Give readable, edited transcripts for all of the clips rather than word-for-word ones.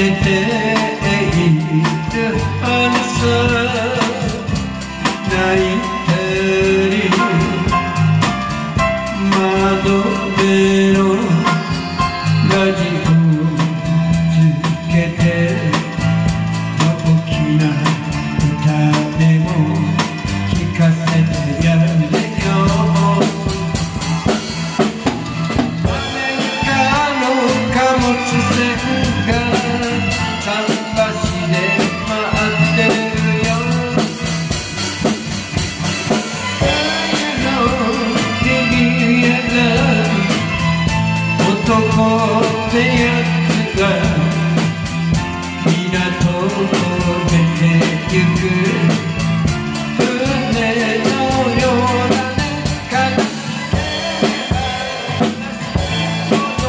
ているはず泣いてる窓辺のラジオつけて大きな歌でも聞かせてやれよアメリカの貨物船が桟橋で待ってるよ冬の日々が男ってやつが港を出てゆく船のようなね悲しい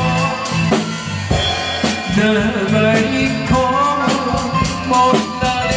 こと黙り込むもんだね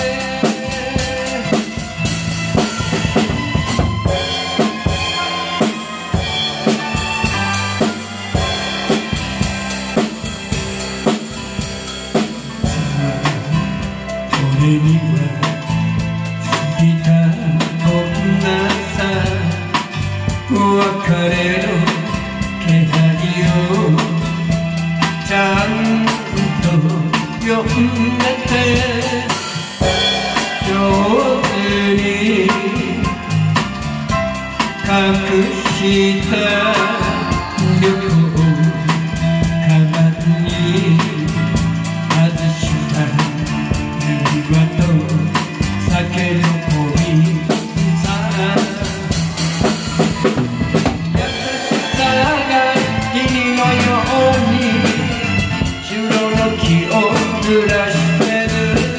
俺には過ぎたこんなさ別れの気配をちゃんと呼んでて上手に隠した旅行カバンに外した指輪と酒の恋さ優しさが霧のように白の木を濡らしてる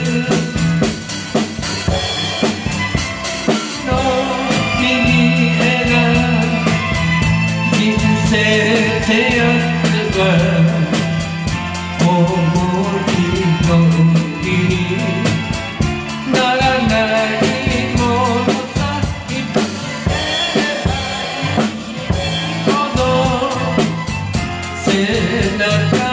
の君へが人生ってやつは思い通りにならないものさいつほど背中